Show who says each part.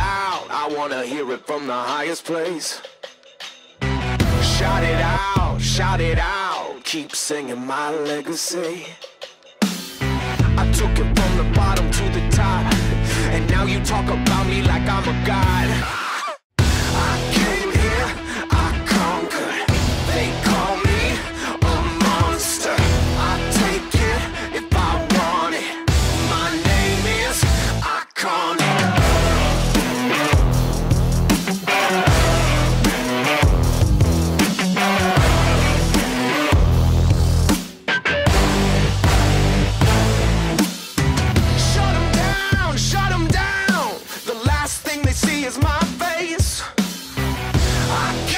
Speaker 1: loud, I wanna hear it from the highest place. Shout it out, keep singing my legacy. I took it from the bottom to the top, and now you talk about me like I'm a god. I came here, I conquered, they call me a monster. I take it if I want it, my name is Iconic. Shut 'em down, the last thing they see is my face. I